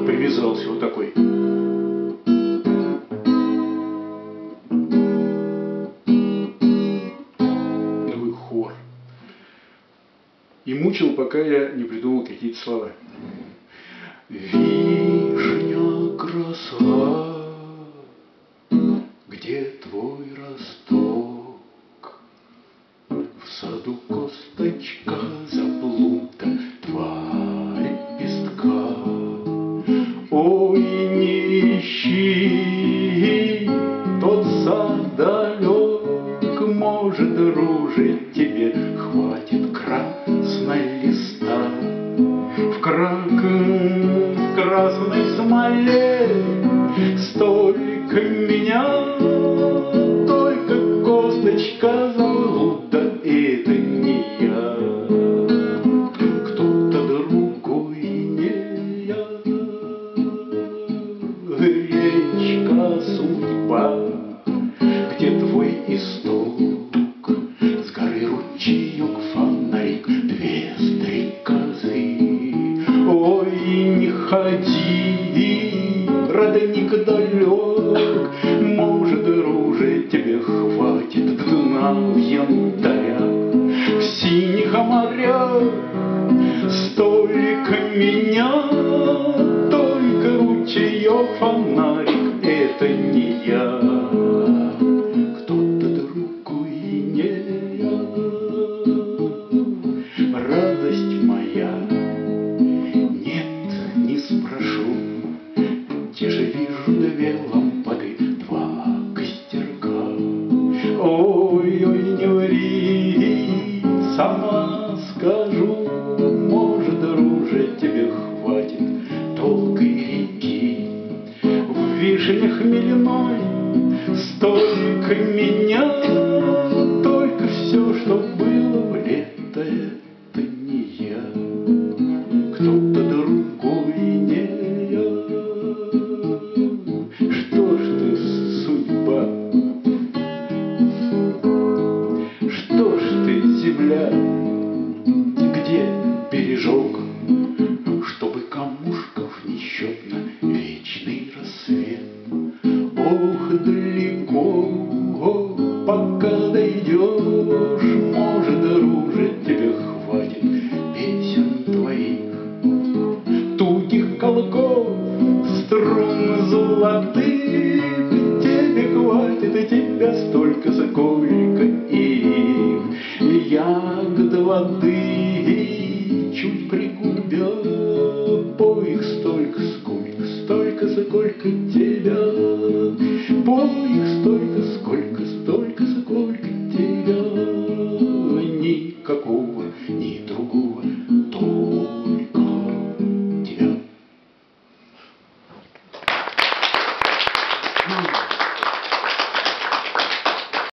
привязался вот такой. Такой хор. И мучил, пока я не придумал какие-то слова. Вишня краса, где твой росток? В саду косточка заблуда, два лепестка. Ой, не ищи, тот сад далек, может, друже, тебе хватит красной листа. В красной смоле столько меня, только косточка заблуда, это не я. Кто-то другой, не я. Речка судьба, где твой исток? С горы ручеек, фонарик, две стрекозы. Ой, не ходи, родник далек, может, друже, тебе хватит дна в янтаря. В синих морях столько меня, только ручеек, фонарик, это не я. Кто-то другой, не я. Радость моя, нет, не спрошу, те же вижу две лампады, два костерка. Ой, ой, не ври, сама скажу, может, друже, тебе хватит долгой реки. В вишне хмельной столько меня, только все, что было в лето, это не я. Кто-то другой, не я. Что ж ты, судьба? Что ж ты, земля? Где бережок, чтобы камушков несчетно вечный рассвет? Ох, далеко, пока дойдешь, может, друже, тебе хватит песен твоих, тугих колоков, струн золотых. Тебе хватит, и тебя столько, сколько их. Ягод воды чуть пригубя, поих столько, сколько тебя. Поих столько, сколько